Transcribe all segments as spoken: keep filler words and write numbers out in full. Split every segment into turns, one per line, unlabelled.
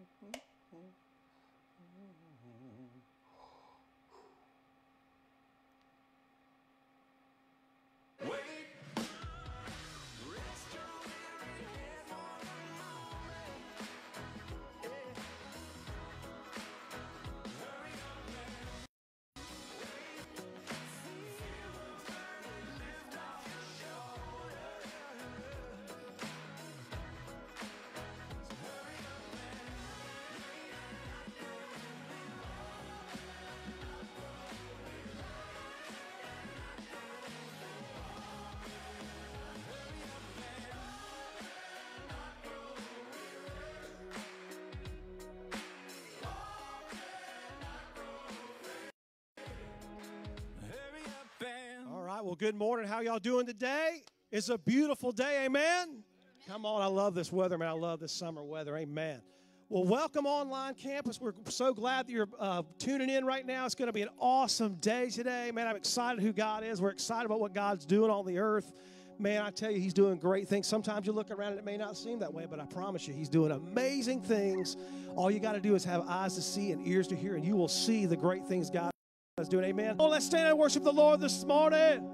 Well, good morning. How y'all doing today? It's a beautiful day. Amen? Come on. I love this weather, man. I love this summer weather. Amen. Well, welcome online campus. We're so glad that you're uh, tuning in right now. It's going to be an awesome day today. Man, I'm excited who God is. We're excited about what God's doing on the earth. Man, I tell you, he's doing great things. Sometimes you look around and it may not seem that way, but I promise you, he's doing amazing things. All you got to do is have eyes to see and ears to hear, and you will see the great things God is doing. Amen. Oh, let's stand and worship the Lord this morning.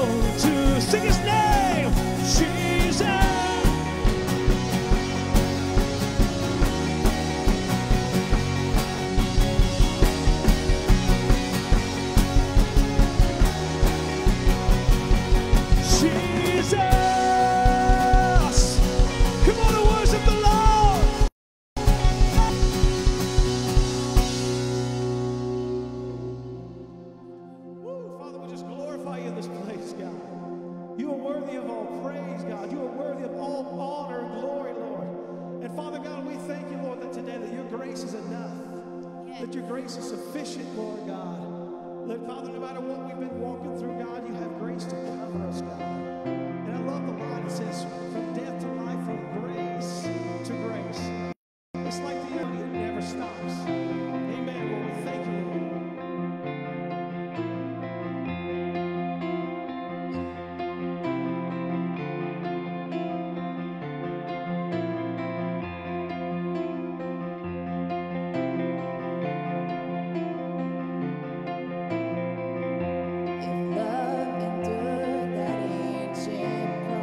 Sing his name, Jesus.
all praise, God. You are worthy of all honor and glory, Lord. And Father God, we thank you, Lord, that today that your grace is enough. Yes. That your grace is sufficient, Lord God. That, Father, no matter what we've been walking through, God, you have grace to cover us, God. And I love the line that says, from death to life, from grace to grace. It's like the enemy, it never stops. Amen, Lord. We thank you, Lord.
If love endured that ancient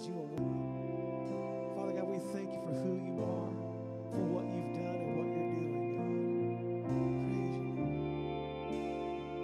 because you are worthy. Father God, we thank you for who you are, for what you've done and what you're doing, God. Praise you.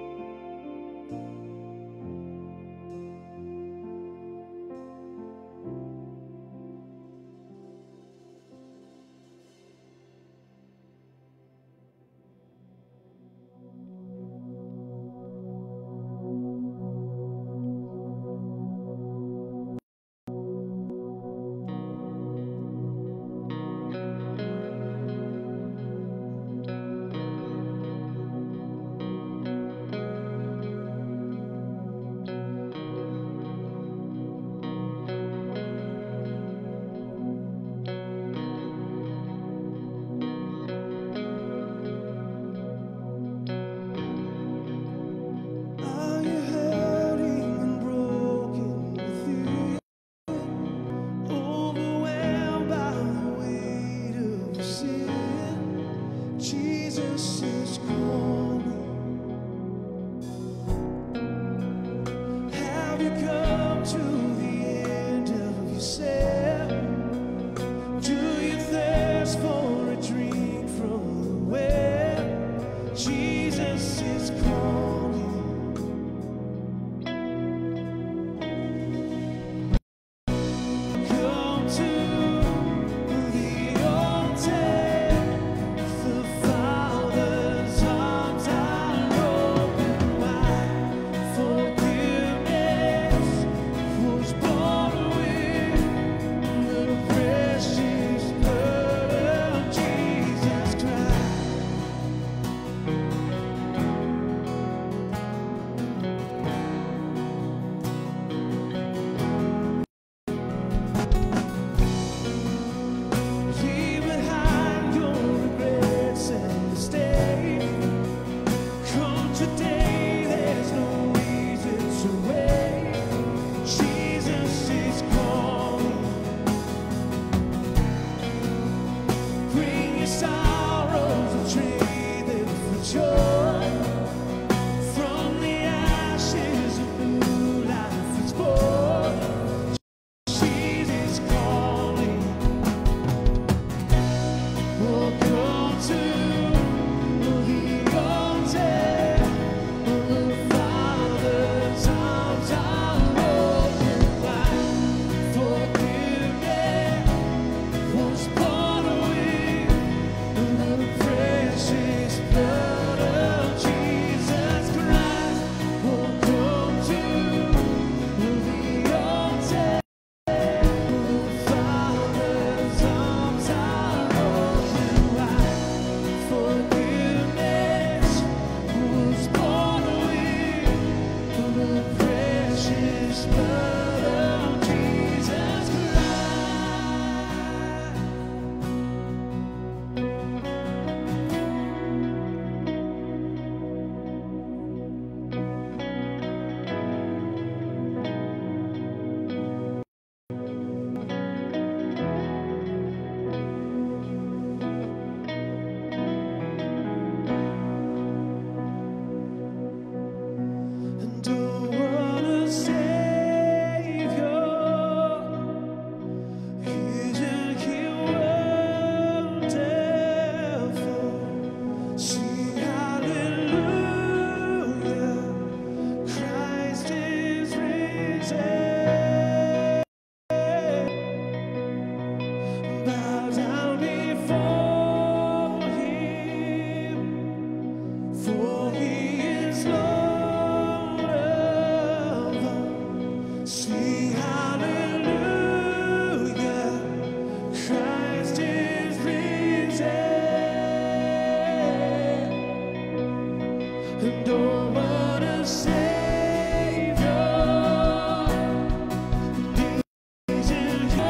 Are you hurting and broken within? Overwhelmed by the weight of your sin? Jesus is calling. Have you come to the end of yourself? Do you thirst for a drink from the well? Jesus is calling. Come to the altar. The Father's arms are open wide. Forgiveness was born with the precious blood of Jesus Christ. Leave behind your regrets and mistakes. Come today, there's no reason to wait. Jesus is calling. Bring your sorrows and trade them for joy. From the ashes, a new life is born. Jesus is calling. Welcome to the altar. The Father's arms are open wide. Forgiveness was born with the precious blood of Jesus Christ. Welcome to the altar. The Father's arms are open wide. Forgiveness was born with the precious blood of Jesus Christ. And oh, what a Savior, isn't He wonderful? Sing hallelujah, Christ is risen. Bow down before Him, for He is Lord of all. Sing hallelujah, Christ is risen. And oh, what a Savior, isn't He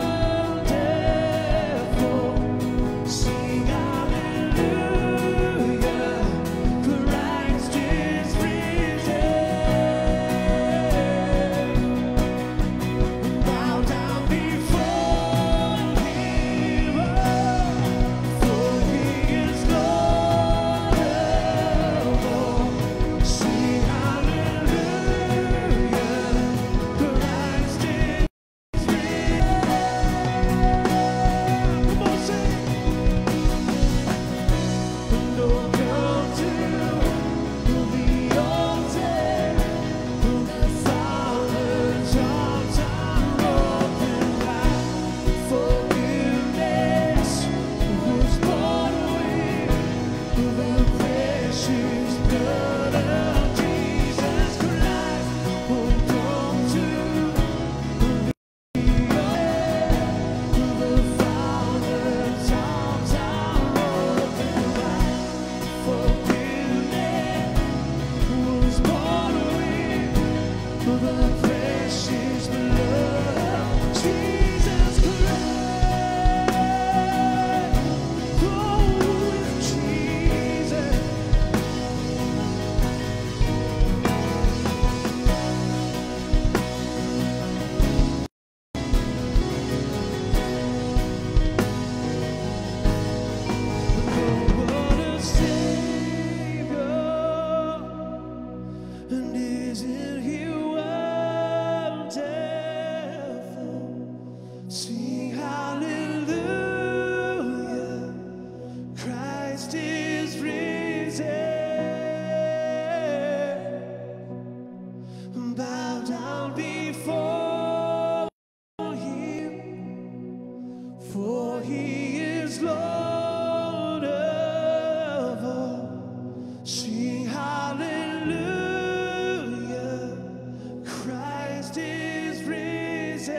wonderful? Sing hallelujah, Christ is risen. Bow down before Him, for He is Lord of all. Sing hallelujah. And isn't he wonderful? Sing hallelujah, Christ is risen. Bow down before him, for he is Lord of all. Sing hallelujah, Christ is risen.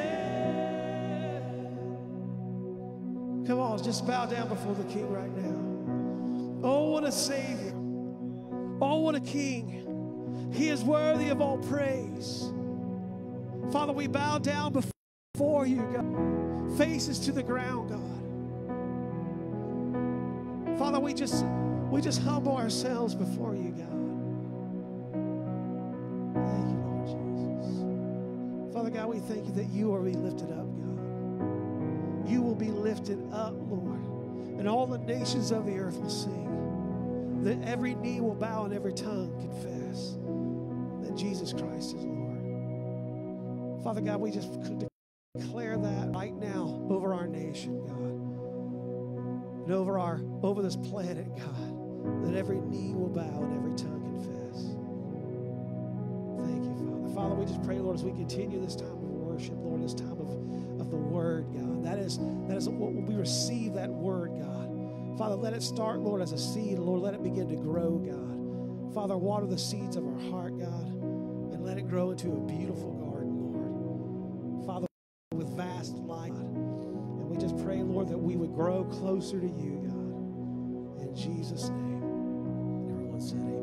Come on, just bow down before the King right now. Oh, what a Savior. Oh, what a King. He is worthy of all praise. Father, we bow down before you, God. Faces to the ground, God. Father, we just we just humble ourselves before you, God. Thank you, Lord Jesus. Father God, we thank you that you are being lifted up, God. You will be lifted up, Lord. And all the nations of the earth will sing. That every knee will bow and every tongue confess that Jesus Christ is Lord. Father God, we just declare that right now over our nation, God, and over our over this planet, God, that every knee will bow and every tongue confess. Thank you, Father. Father, we just pray, Lord, as we continue this time of worship, Lord, this time of, of the Word, God. That is that is what we receive that Word, God. Father, let it start, Lord, as a seed. Lord, let it begin to grow, God. Father, water the seeds of our heart, God, and let it grow into a beautiful garden, Lord. Father, with vast light, God. And we just pray, Lord, that we would grow closer to you, God. In Jesus' name. And everyone said amen.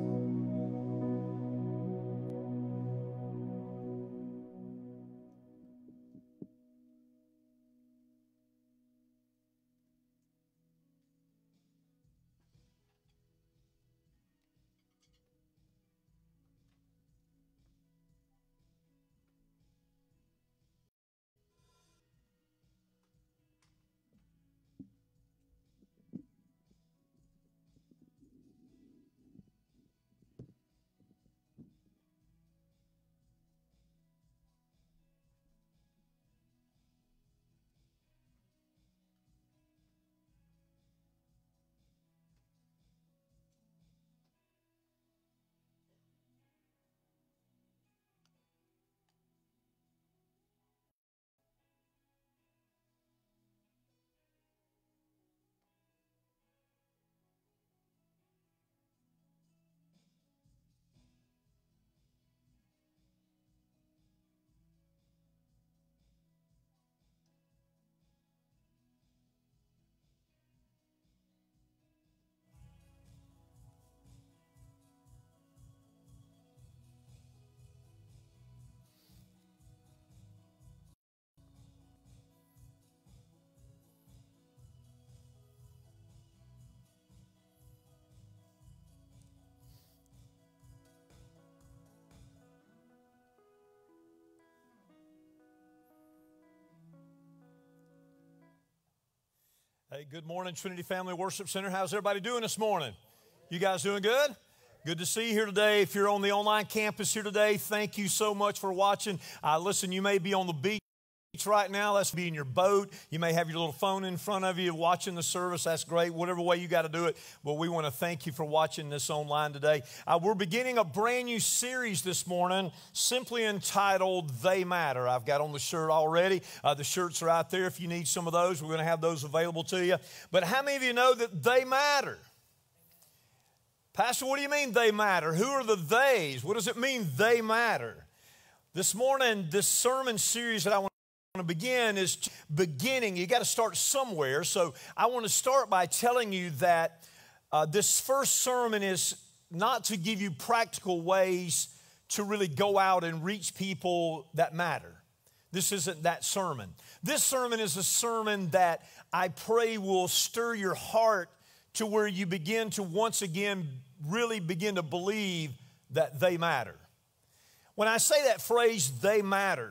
Hey, good morning, Trinity Family Worship Center. How's everybody doing this morning? You guys doing good? Good to see you here today. If you're on the online campus here today, thank you so much for watching. Uh, listen, you may be on the beach right now. That's be in your boat. You may have your little phone in front of you watching the service. That's great. Whatever way you got to do it. Well, we want to thank you for watching this online today. Uh, we're beginning a brand new series this morning, simply entitled They Matter. I've got on the shirt already. Uh, the shirts are out there if you need some of those. We're going to have those available to you. But how many of you know that they matter? Pastor, what do you mean they matter? Who are the theys? What does it mean they matter? This morning, this sermon series that I want to begin is beginning. You got to start somewhere. So I want to start by telling you that uh, this first sermon is not to give you practical ways to really go out and reach people that matter. This isn't that sermon. This sermon is a sermon that I pray will stir your heart to where you begin to once again really begin to believe that they matter. When I say that phrase, they matter,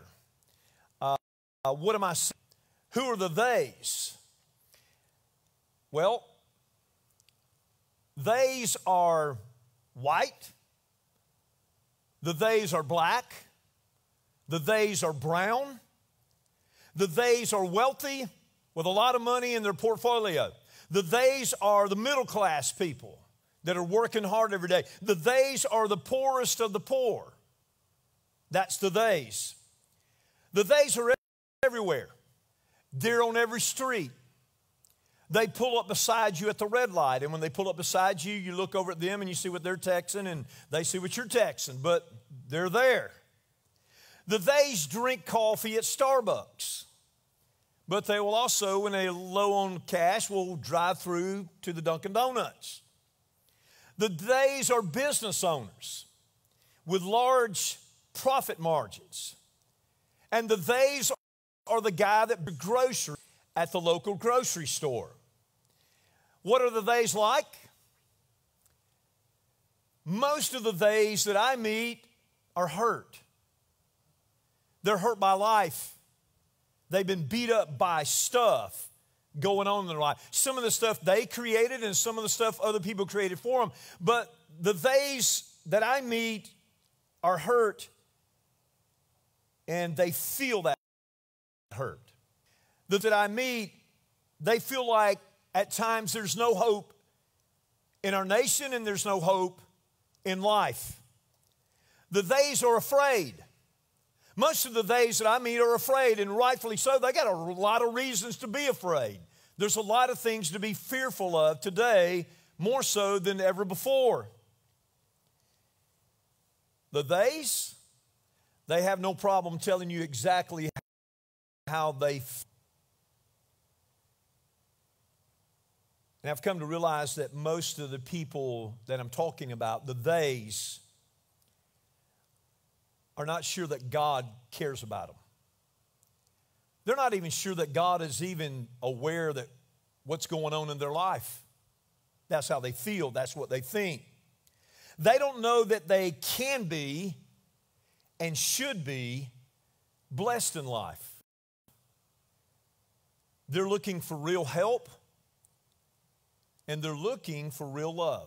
uh, uh, what am I saying? Who are the theys? Well, theys are white, The theys are black. The theys are brown. The theys are wealthy with a lot of money in their portfolio. The theys are the middle class people that are working hard every day. The theys are the poorest of the poor. That's the theys. The theys are everywhere. They're on every street. They pull up beside you at the red light, and when they pull up beside you, you look over at them and you see what they're texting, and they see what you're texting, but they're there. The theys drink coffee at Starbucks, but they will also, when they're low on cash, will drive through to the Dunkin' Donuts. The theys are business owners with large profit margins, and the theys are the guy that buys groceries at the local grocery store. What are the theys like? Most of the theys that I meet are hurt. They're hurt by life. They've been beat up by stuff going on in their life. Some of the stuff they created and some of the stuff other people created for them. But the theys that I meet are hurt, and they feel that hurt. The that I meet, they feel like at times there's no hope in our nation and there's no hope in life. The theys are afraid. Most of the theys that I meet are afraid, and rightfully so. They got a lot of reasons to be afraid. There's a lot of things to be fearful of today, more so than ever before. The theys, they have no problem telling you exactly how they feel. And I've come to realize that most of the people that I'm talking about, the theys, are not sure that God cares about them. They're not even sure that God is even aware that what's going on in their life. That's how they feel. That's what they think. They don't know that they can be and should be blessed in life. They're looking for real help, and they're looking for real love.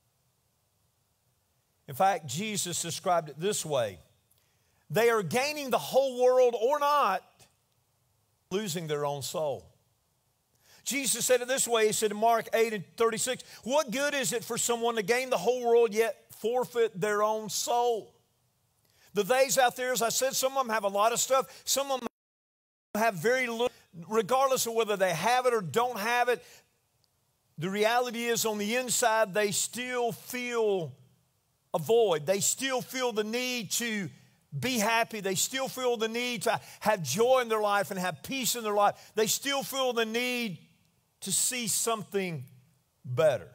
In fact, Jesus described it this way: they are gaining the whole world or not, losing their own soul. Jesus said it this way. He said in Mark eight and thirty-six, what good is it for someone to gain the whole world yet forfeit their own soul? The theys out there, as I said, some of them have a lot of stuff. Some of them have very little. Regardless of whether they have it or don't have it, the reality is on the inside they still feel a void. They still feel the need to be happy. They still feel the need to have joy in their life and have peace in their life. They still feel the need to see something better.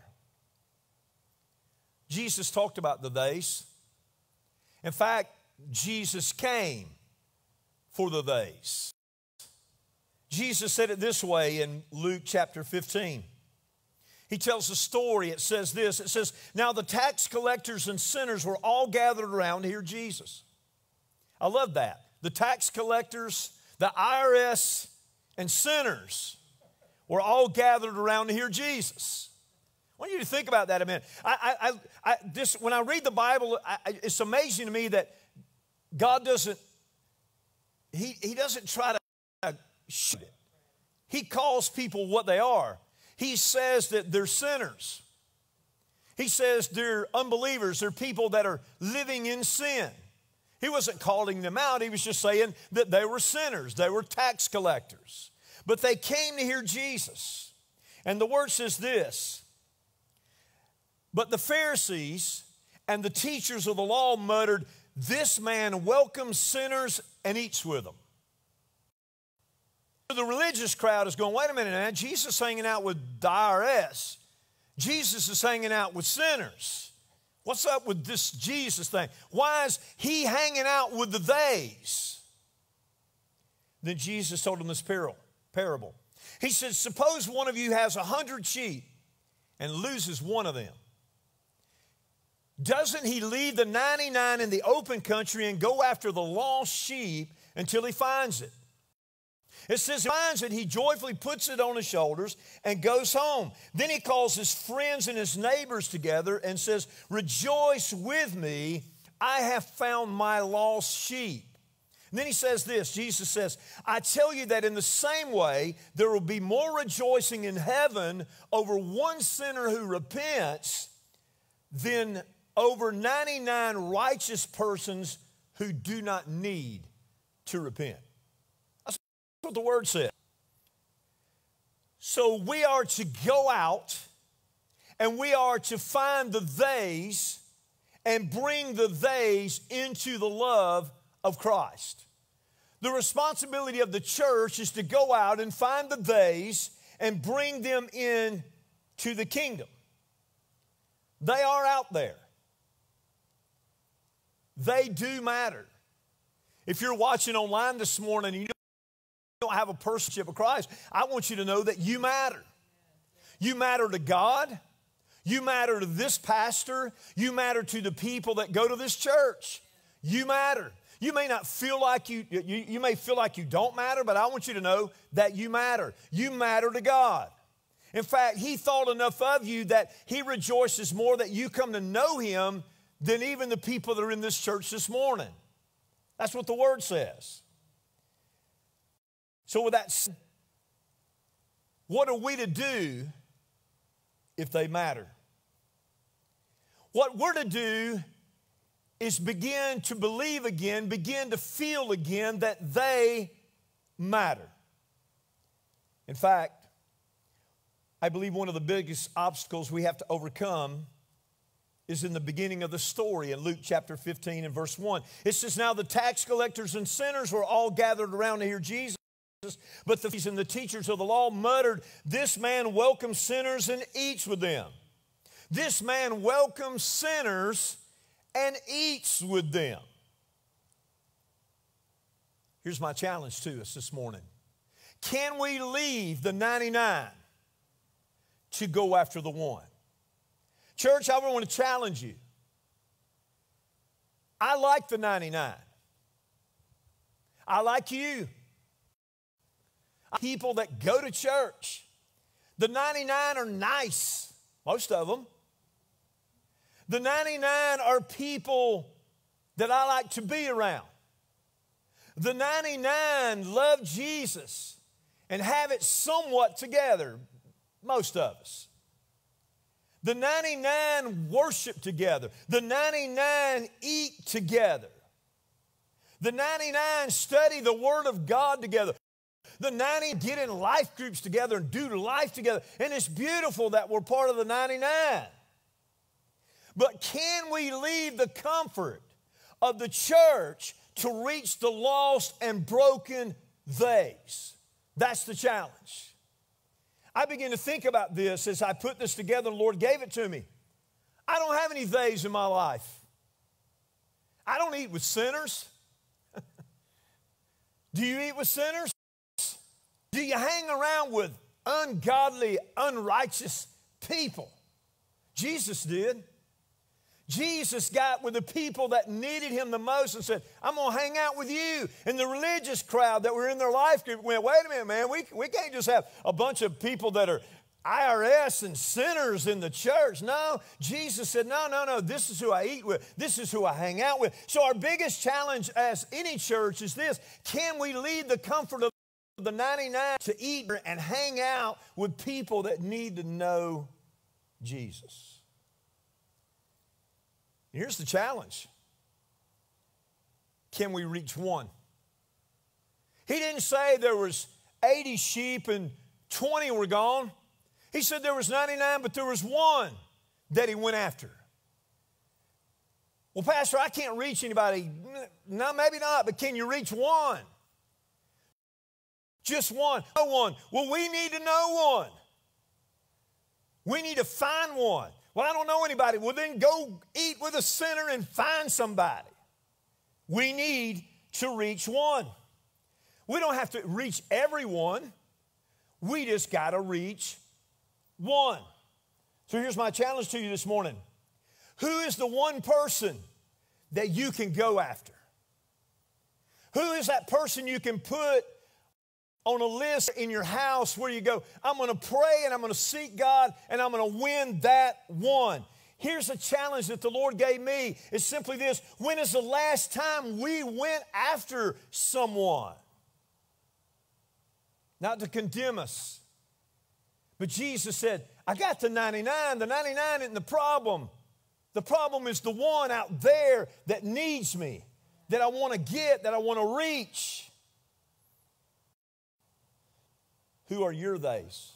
Jesus talked about the theys. In fact, Jesus came for the theys. Jesus said it this way in Luke chapter fifteen. He tells a story. It says this. It says, now the tax collectors and sinners were all gathered around to hear Jesus. I love that. The tax collectors, the I R S, and sinners were all gathered around to hear Jesus. I want you to think about that a minute. I, I, I, this, when I read the Bible, I, it's amazing to me that God doesn't, he, he doesn't try to shoot it. He calls people what they are. He says that they're sinners. He says they're unbelievers. They're people that are living in sin. He wasn't calling them out. He was just saying that they were sinners. They were tax collectors. But they came to hear Jesus. And the word says this, but the Pharisees and the teachers of the law muttered, this man welcomes sinners and eats with them. The religious crowd is going, wait a minute, man, Jesus is hanging out with the I R S. Jesus is hanging out with sinners. What's up with this Jesus thing? Why is he hanging out with the theys? Then Jesus told them this parable. He said, suppose one of you has a hundred sheep and loses one of them. Doesn't he leave the ninety-nine in the open country and go after the lost sheep until he finds it? It says he finds it, he joyfully puts it on his shoulders and goes home. Then he calls his friends and his neighbors together and says, rejoice with me, I have found my lost sheep. And then he says this, Jesus says, I tell you that in the same way, there will be more rejoicing in heaven over one sinner who repents than over ninety-nine righteous persons who do not need to repent. That's what the word says. So we are to go out and we are to find the theys and bring the theys into the love of Christ. The responsibility of the church is to go out and find the theys and bring them in to the kingdom. They are out there. They do matter. If you're watching online this morning and you don't have a personship with Christ, I want you to know that you matter. You matter to God. You matter to this pastor. You matter to the people that go to this church. You matter. You may not feel like you, you, you may feel like you don't matter, but I want you to know that you matter. You matter to God. In fact, He thought enough of you that He rejoices more that you come to know Him than even the people that are in this church this morning. That's what the Word says. So with that said, what are we to do if they matter? What we're to do is begin to believe again, begin to feel again that they matter. In fact, I believe one of the biggest obstacles we have to overcome is in the beginning of the story in Luke chapter fifteen and verse one. It says, now the tax collectors and sinners were all gathered around to hear Jesus, but the, and the teachers of the law muttered, this man welcomes sinners and eats with them. This man welcomes sinners and eats with them. Here's my challenge to us this morning. Can we leave the ninety-nine to go after the one? Church, I want to challenge you. I like the ninety-nine. I like you. People that go to church. The ninety-nine are nice, most of them. The ninety-nine are people that I like to be around. The ninety-nine love Jesus and have it somewhat together, most of us. The ninety-nine worship together. The ninety-nine eat together. The ninety-nine study the Word of God together. The ninety get in life groups together and do life together. And it's beautiful that we're part of the ninety-nine. But can we leave the comfort of the church to reach the lost and broken theys? That's the challenge. I began to think about this as I put this together and the Lord gave it to me. I don't have any theys in my life. I don't eat with sinners. Do you eat with sinners? Do you hang around with ungodly, unrighteous people? Jesus did. Jesus got with the people that needed Him the most and said, I'm going to hang out with you. And the religious crowd that were in their life group went, wait a minute, man, we, we can't just have a bunch of people that are I R S and sinners in the church. No, Jesus said, no, no, no, this is who I eat with. This is who I hang out with. So our biggest challenge as any church is this. Can we leave the comfort of the ninety-nine to eat and hang out with people that need to know Jesus? Here's the challenge. Can we reach one? He didn't say there was eighty sheep and twenty were gone. He said there was ninety-nine, but there was one that He went after. Well, Pastor, I can't reach anybody. No, maybe not, but can you reach one? Just one. No one. Well, we need to know one. We need to find one. Well, I don't know anybody. Well, then go eat with a sinner and find somebody. We need to reach one. We don't have to reach everyone. We just got to reach one. So here's my challenge to you this morning. Who is the one person that you can go after? Who is that person you can put on a list in your house where you go, I'm going to pray and I'm going to seek God and I'm going to win that one? Here's a challenge that the Lord gave me. It's simply this. When is the last time we went after someone? Not to condemn us. But Jesus said, I got the ninety-nine. The ninety-nine isn't the problem. The problem is the one out there that needs me, that I want to get, that I want to reach. Who are your theys?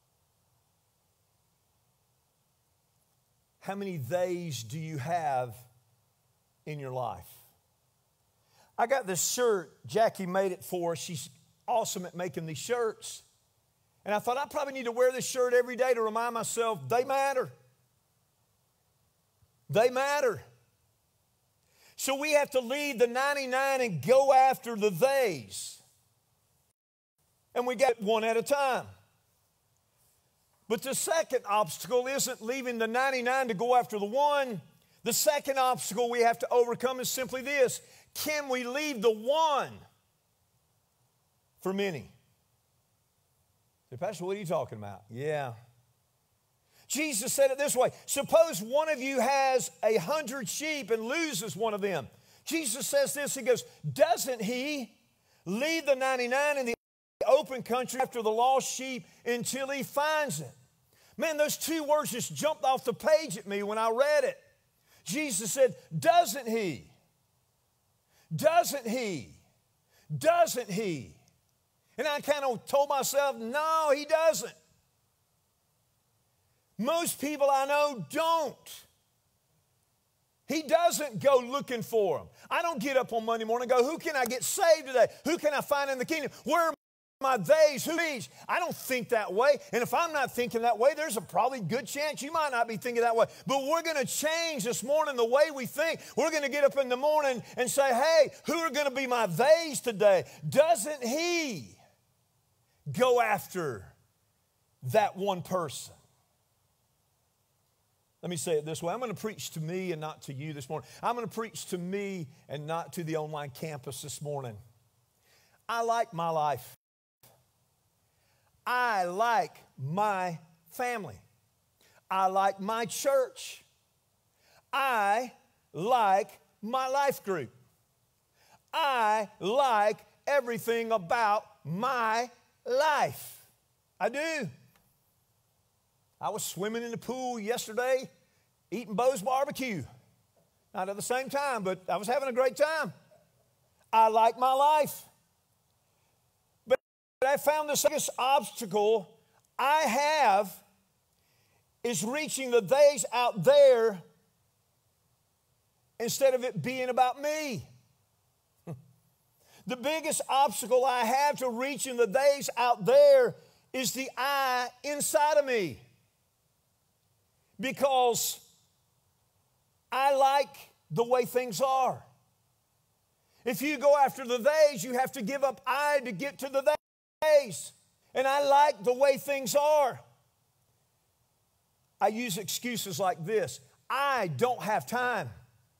How many theys do you have in your life? I got this shirt. Jackie made it for us. She's awesome at making these shirts. And I thought I probably need to wear this shirt every day to remind myself they matter. They matter. So we have to leave the ninety-nine and go after the theys. And we get one at a time. But the second obstacle isn't leaving the ninety-nine to go after the one. The second obstacle we have to overcome is simply this. Can we leave the one for many? Say, Pastor, what are you talking about? Yeah. Jesus said it this way. Suppose one of you has a hundred sheep and loses one of them. Jesus says this. He goes, doesn't he leave the ninety-nine in the open country after the lost sheep until he finds it? Man, those two words just jumped off the page at me when I read it. Jesus said, doesn't he? Doesn't he? Doesn't he? And I kind of told myself, no, he doesn't. Most people I know don't. He doesn't go looking for them. I don't get up on Monday morning and go, who can I get saved today? Who can I find in the kingdom? Where are my days? Who needs? I don't think that way. And if I'm not thinking that way, there's a probably good chance you might not be thinking that way. But we're going to change this morning the way we think. We're going to get up in the morning and say, hey, who are going to be my days today? Doesn't he go after that one person? Let me say it this way. I'm going to preach to me and not to you this morning. I'm going to preach to me and not to the online campus this morning. I like my life. I like my family. I like my church. I like my life group. I like everything about my life. I do. I was swimming in the pool yesterday, eating Bo's barbecue. Not at the same time, but I was having a great time. I like my life. But I found the biggest obstacle I have is reaching the days out there instead of it being about me. The biggest obstacle I have to reaching the days out there is the I inside of me. Because I like the way things are. If you go after the theys, you have to give up I to get to the theys. And I like the way things are. I use excuses like this. I don't have time.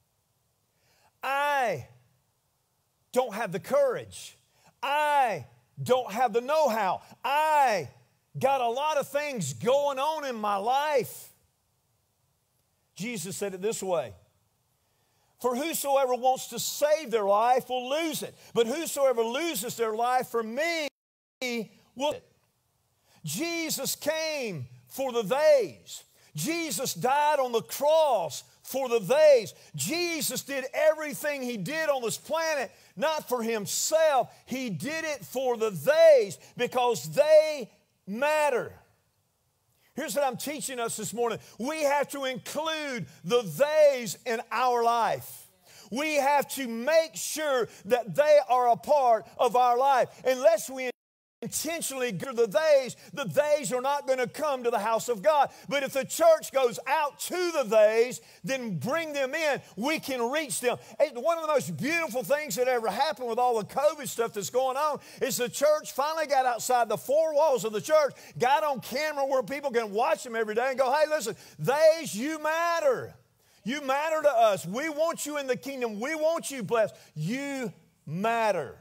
I don't have the courage. I don't have the know-how. I got a lot of things going on in my life. Jesus said it this way. For whosoever wants to save their life will lose it. But whosoever loses their life for me will. Jesus came for the theys. Jesus died on the cross for the theys. Jesus did everything he did on this planet, not for himself. He did it for the theys because they matter. Here's what I'm teaching us this morning. We have to include the theys in our life. We have to make sure that they are a part of our life. Unless we intentionally go to the theys, the theys are not going to come to the house of God. But if the church goes out to the theys, then bring them in. We can reach them. One of the most beautiful things that ever happened with all the COVID stuff that's going on is the church finally got outside the four walls of the church, got on camera where people can watch them every day and go, hey, listen, theys, you matter. You matter to us. We want you in the kingdom. We want you blessed. You matter.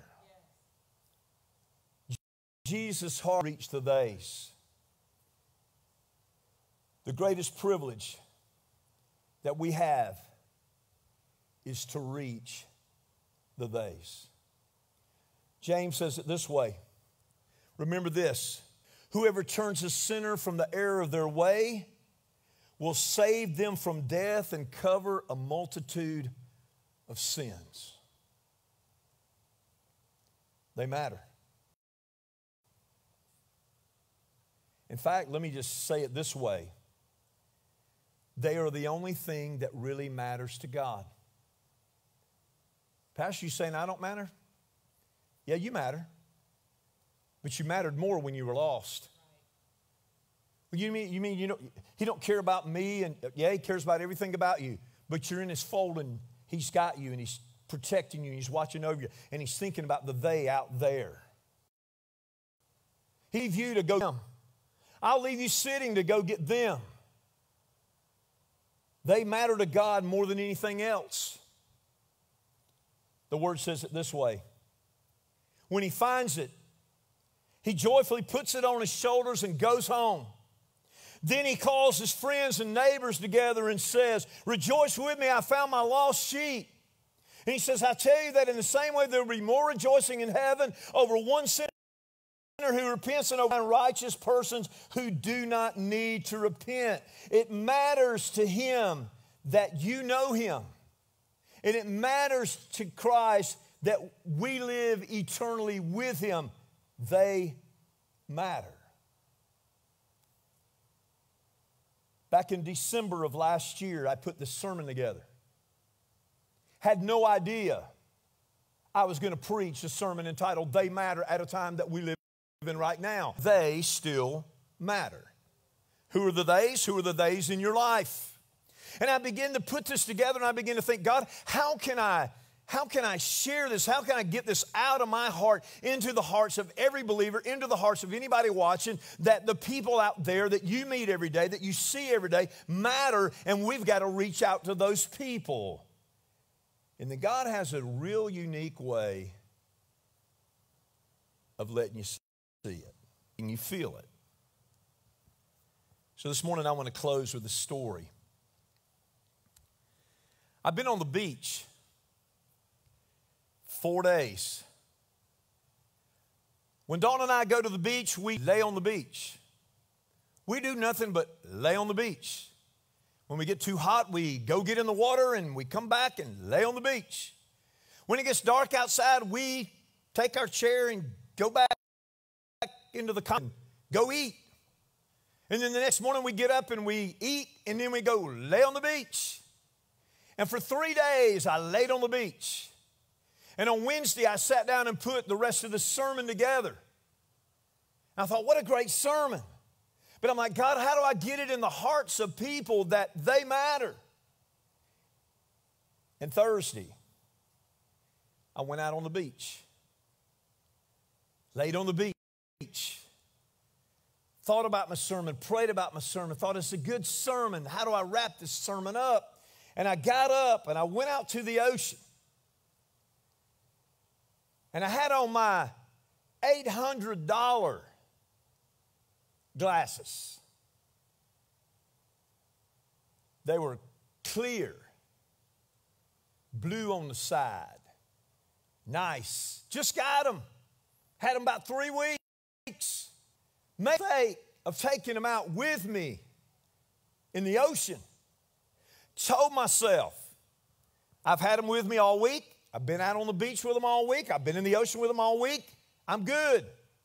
Jesus' heart reached the theys. The greatest privilege that we have is to reach the theys. James says it this way. Remember this. Whoever turns a sinner from the error of their way will save them from death and cover a multitude of sins. They matter. In fact, let me just say it this way. They are the only thing that really matters to God. Pastor, you saying I don't matter? Yeah, you matter. But you mattered more when you were lost. You mean you mean you know he don't care about me, and yeah, he cares about everything about you, but you're in his fold and he's got you and he's protecting you and he's watching over you and he's thinking about the they out there. He leave you to go them. I'll leave you sitting to go get them. They matter to God more than anything else. The Word says it this way. When he finds it, he joyfully puts it on his shoulders and goes home. Then he calls his friends and neighbors together and says, rejoice with me, I found my lost sheep. And he says, I tell you that in the same way there will be more rejoicing in heaven over one sinner who repents and over righteous persons who do not need to repent. It matters to him that you know him. And it matters to Christ that we live eternally with him. They matter. Back in December of last year, I put this sermon together. Had no idea I was going to preach a sermon entitled, They Matter, at a time that we live in right now. They still matter. Who are the theys? Who are the theys in your life? And I begin to put this together and I begin to think, God, how can I, how can I share this? How can I get this out of my heart into the hearts of every believer, into the hearts of anybody watching, that the people out there that you meet every day, that you see every day, matter, and we've got to reach out to those people. And then God has a real unique way of letting you see it and you feel it. So this morning I want to close with a story. I've been on the beach four days. When Dawn and I go to the beach, we lay on the beach. We do nothing but lay on the beach. When we get too hot, we go get in the water and we come back and lay on the beach. When it gets dark outside, we take our chair and go back into the car and go eat. And then the next morning we get up and we eat and then we go lay on the beach. And for three days I laid on the beach. And on Wednesday I sat down and put the rest of the sermon together. And I thought, what a great sermon. But I'm like, God, how do I get it in the hearts of people that they matter? And Thursday, I went out on the beach, laid on the beach, thought about my sermon, prayed about my sermon, thought it's a good sermon. How do I wrap this sermon up? And I got up and I went out to the ocean. And I had on my eight hundred dollars glasses. They were clear, blue on the side, nice. Just got them. Had them about three weeks. Made the mistake of taking them out with me in the ocean. Told myself, I've had them with me all week. I've been out on the beach with them all week. I've been in the ocean with them all week. I'm good.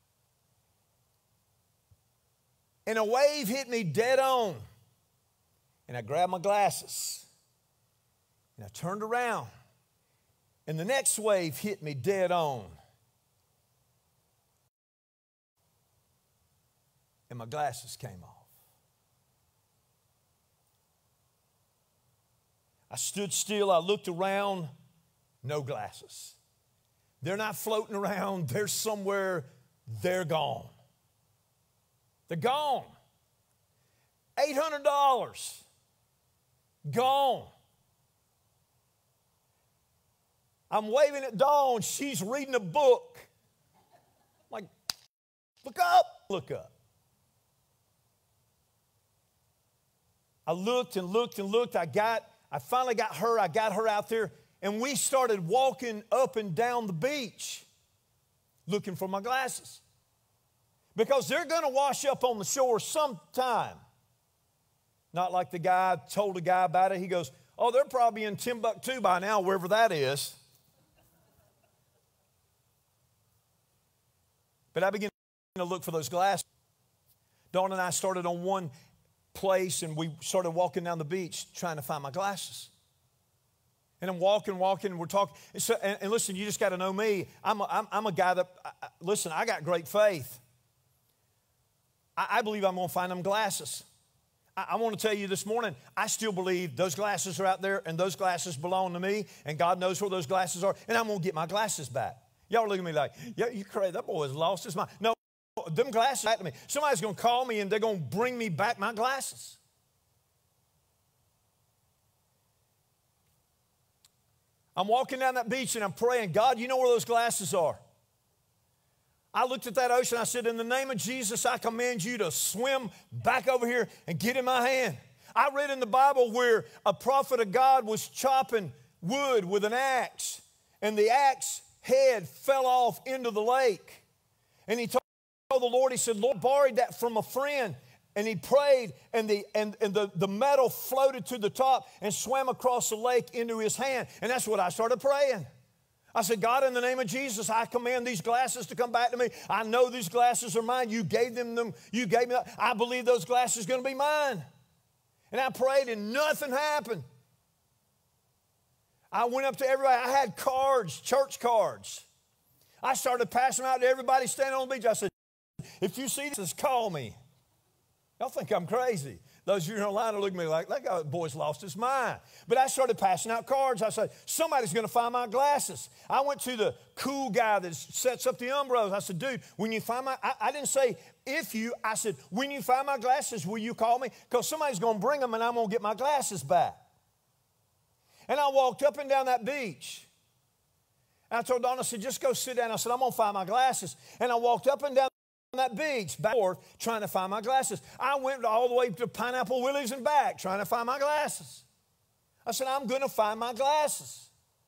And a wave hit me dead on. And I grabbed my glasses. And I turned around. And the next wave hit me dead on. And my glasses came off. I stood still. I looked around. No glasses. They're not floating around. They're somewhere. They're gone. They're gone. eight hundred dollars. Gone. I'm waving at Dawn. She's reading a book. I'm like, look up. Look up. I looked and looked and looked. I got I finally got her, I got her out there, and we started walking up and down the beach looking for my glasses. Because they're going to wash up on the shore sometime. Not like the guy told a guy about it. He goes, oh, they're probably in Timbuktu by now, wherever that is. But I began to look for those glasses. Dawn and I started on one place, and we started walking down the beach trying to find my glasses. And I'm walking, walking, and we're talking. And, so, and, and listen, you just got to know me. I'm a, I'm, I'm a guy that, I, listen, I got great faith. I, I believe I'm going to find them glasses. I, I want to tell you this morning, I still believe those glasses are out there, and those glasses belong to me, and God knows where those glasses are, and I'm going to get my glasses back. Y'all look at me like, yeah, you crazy. That boy has lost his mind. No. Them glasses back to me. Somebody's going to call me and they're going to bring me back my glasses. I'm walking down that beach and I'm praying, God, you know where those glasses are. I looked at that ocean. I said, in the name of Jesus, I command you to swim back over here and get in my hand. I read in the Bible where a prophet of God was chopping wood with an axe, and the axe head fell off into the lake. And he told the Lord, he said, Lord, borrowed that from a friend. And he prayed, and the and, and the, the metal floated to the top and swam across the lake into his hand. And that's what I started praying. I said, God, in the name of Jesus, I command these glasses to come back to me. I know these glasses are mine. You gave them them. You gave me that. I believe those glasses are going to be mine. And I prayed, and nothing happened. I went up to everybody. I had cards, church cards. I started passing them out to everybody standing on the beach. I said, if you see this, call me. Y'all think I'm crazy. Those of you online are looking at me like, that guy, boy's lost his mind. But I started passing out cards. I said, somebody's going to find my glasses. I went to the cool guy that sets up the umbrellas. I said, dude, when you find my, I, I didn't say if you, I said, when you find my glasses, will you call me? Because somebody's going to bring them and I'm going to get my glasses back. And I walked up and down that beach. And I told Donna, I said, just go sit down. I said, I'm going to find my glasses. And I walked up and down that beach, back and forth, trying to find my glasses. I went all the way to Pineapple Willie's and back, trying to find my glasses. I said, I'm going to find my glasses.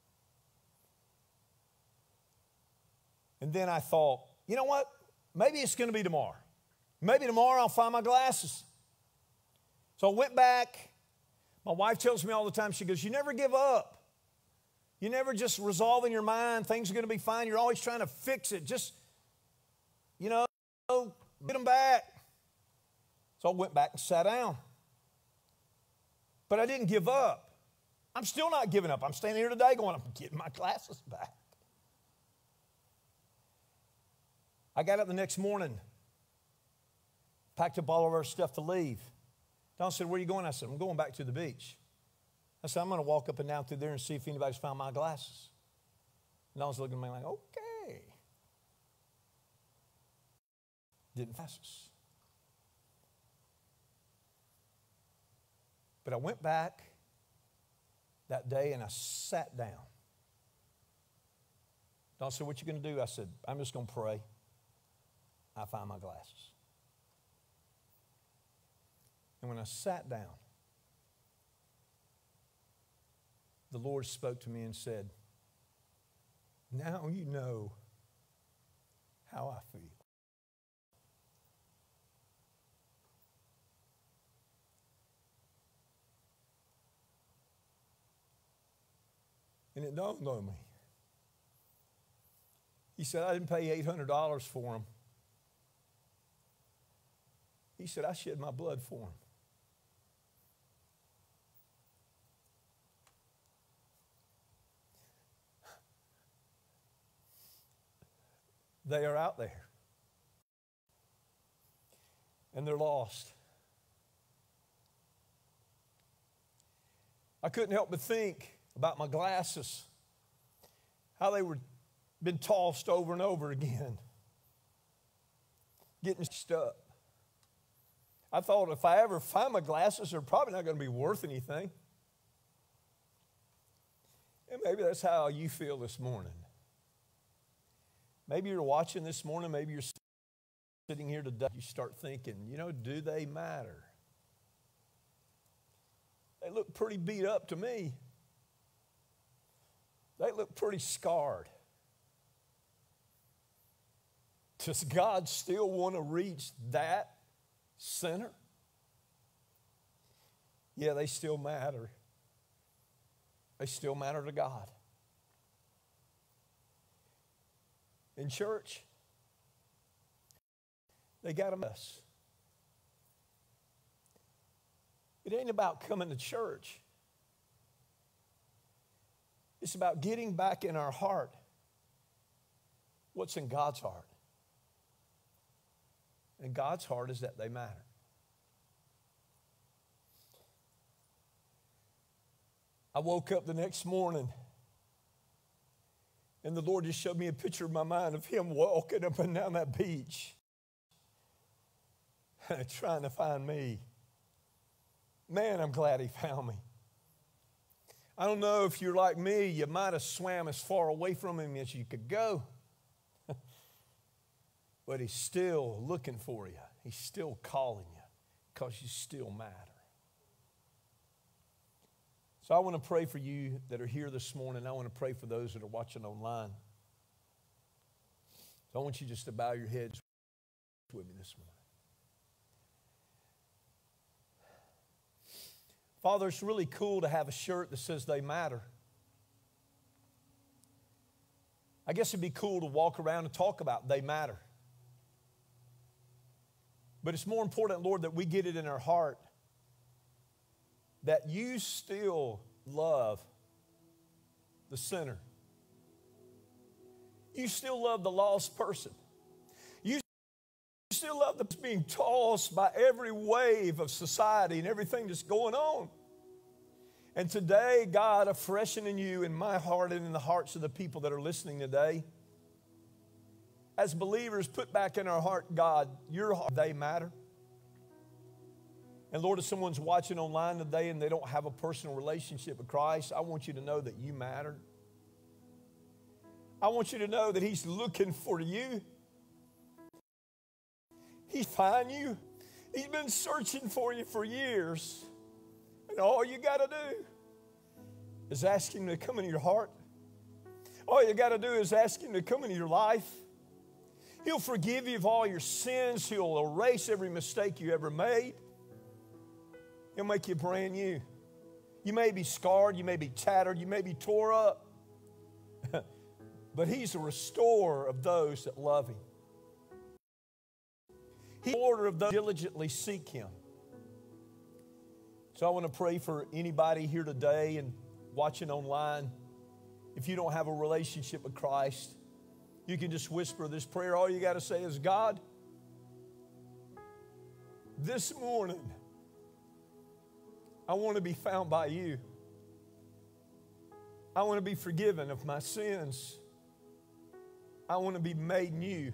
And then I thought, you know what? Maybe it's going to be tomorrow. Maybe tomorrow I'll find my glasses. So I went back. My wife tells me all the time, she goes, you never give up. You never just resolve in your mind, things are going to be fine. You're always trying to fix it. Just, you know, get them back. So I went back and sat down. But I didn't give up. I'm still not giving up. I'm standing here today going, I'm getting my glasses back. I got up the next morning, packed up all of our stuff to leave. Don said, where are you going? I said, I'm going back to the beach. I said, I'm going to walk up and down through there and see if anybody's found my glasses. And Don's looking at me like, okay. Didn't pass us. But I went back that day and I sat down. Don said, what you going to do? I said, I'm just going to pray. I find my glasses. And when I sat down, the Lord spoke to me and said, now you know how I feel. And it dawned on me. He said, I didn't pay eight hundred dollars for them. He said, I shed my blood for them. They are out there. And they're lost. I couldn't help but think about my glasses, how they were been tossed over and over again, getting stuck. I thought if I ever find my glasses, they're probably not going to be worth anything. And maybe that's how you feel this morning. Maybe you're watching this morning, maybe you're sitting here today, you start thinking, you know, do they matter? they look pretty beat up to me. They look pretty scarred. Does God still want to reach that sinner? Yeah, they still matter. They still matter to God. In church, they got a mess. It ain't about coming to church. It's about getting back in our heart what's in God's heart. And God's heart is that they matter. I woke up the next morning and the Lord just showed me a picture in my mind of Him walking up and down that beach trying to find me. Man, I'm glad He found me. I don't know if you're like me, you might have swam as far away from Him as you could go. But He's still looking for you. He's still calling you because you still matter. So I want to pray for you that are here this morning. I want to pray for those that are watching online. So I want you just to bow your heads with me this morning. Father, it's really cool to have a shirt that says they matter. I guess it'd be cool to walk around and talk about they matter. But it's more important, Lord, that we get it in our heart that you still love the sinner. You still love the lost person. You still love the being tossed by every wave of society and everything that's going on. And today, God, I'm freshening you in my heart and in the hearts of the people that are listening today. As believers, put back in our heart, God, your heart, they matter. And Lord, if someone's watching online today and they don't have a personal relationship with Christ, I want you to know that you matter. I want you to know that He's looking for you. He found you. He's been searching for you for years. And all you got to do is ask Him to come into your heart. All you got to do is ask Him to come into your life. He'll forgive you of all your sins. He'll erase every mistake you ever made. He'll make you brand new. You may be scarred, you may be tattered, you may be tore up. But He's a restorer of those that love Him. He's the order of those who diligently seek Him. So I want to pray for anybody here today and watching online. If you don't have a relationship with Christ, you can just whisper this prayer. All you got to say is, God, this morning, I want to be found by you. I want to be forgiven of my sins. I want to be made new.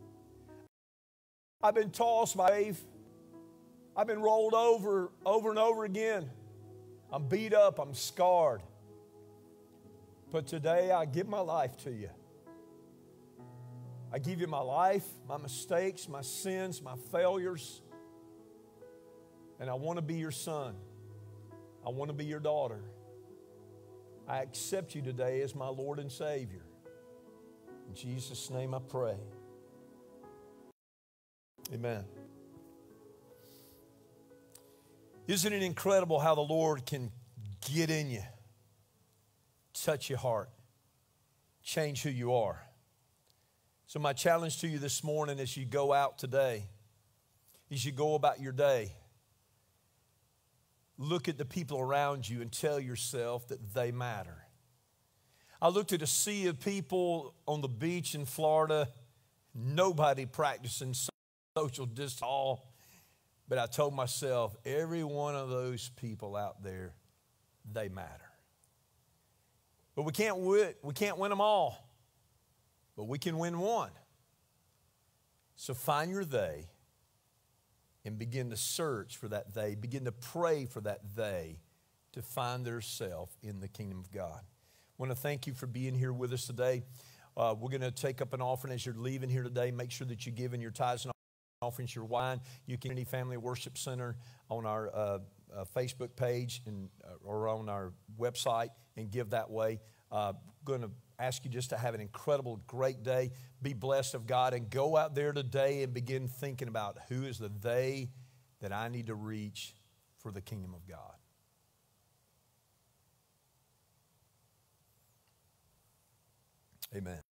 I've been tossed by wave. I've been rolled over, over and over again. I'm beat up. I'm scarred. But today, I give my life to you. I give you my life, my mistakes, my sins, my failures. And I want to be your son. I want to be your daughter. I accept you today as my Lord and Savior. In Jesus' name I pray. Amen. Isn't it incredible how the Lord can get in you, touch your heart, change who you are? So my challenge to you this morning as you go out today, as you go about your day, look at the people around you and tell yourself that they matter. I looked at a sea of people on the beach in Florida, nobody practicing social distance at all, but I told myself, every one of those people out there, they matter. But we can't win, we can't win them all. But we can win one. So find your they and begin to search for that they. Begin to pray for that they to find their self in the kingdom of God. I want to thank you for being here with us today. Uh, we're going to take up an offering as you're leaving here today. Make sure that you give in your tithes and offerings, your wine. You can Family Worship Center on our uh, uh, Facebook page and, uh, or on our website and give that way. Uh, going to ask you just to have an incredible, great day. Be blessed of God and go out there today and begin thinking about who is the they that I need to reach for the kingdom of God. Amen.